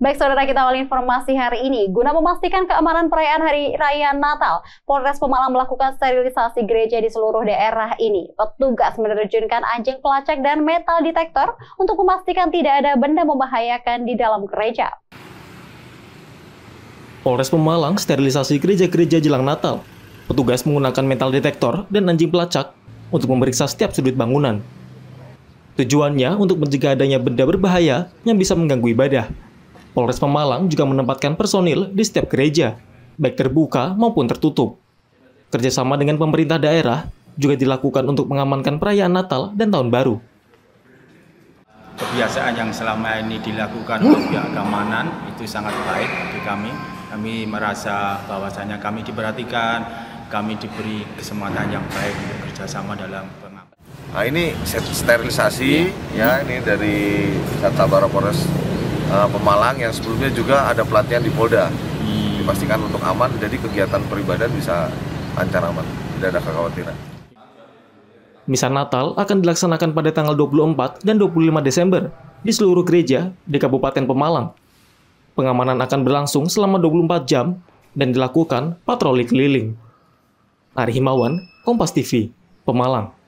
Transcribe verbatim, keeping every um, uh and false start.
Baik saudara, kita awal informasi hari ini. Guna memastikan keamanan perayaan Hari Raya Natal, Polres Pemalang melakukan sterilisasi gereja di seluruh daerah ini. Petugas menerjunkan anjing pelacak dan metal detektor untuk memastikan tidak ada benda membahayakan di dalam gereja. Polres Pemalang sterilisasi gereja-gereja jelang Natal. Petugas menggunakan metal detektor dan anjing pelacak untuk memeriksa setiap sudut bangunan. Tujuannya untuk mencegah adanya benda berbahaya yang bisa mengganggu ibadah. Polres Pemalang juga menempatkan personil di setiap gereja, baik terbuka maupun tertutup. Kerjasama dengan pemerintah daerah juga dilakukan untuk mengamankan perayaan Natal dan Tahun Baru. Kebiasaan yang selama ini dilakukan oleh pihak keamanan itu sangat baik bagi kami. Kami merasa bahwasanya kami diperhatikan, kami diberi kesempatan yang baik untuk kerjasama dalam pengamanan. Nah, ini sterilisasi ya, ini dari Satabara Polres uh, Pemalang yang sebelumnya juga ada pelatihan di Polda. Dipastikan untuk aman, jadi kegiatan peribadahan bisa lancar aman, tidak ada kekhawatiran. Misa Natal akan dilaksanakan pada tanggal dua puluh empat dan dua puluh lima Desember di seluruh gereja di Kabupaten Pemalang. Pengamanan akan berlangsung selama dua puluh empat jam dan dilakukan patroli keliling. Ari Himawan, Kompas T V, Pemalang.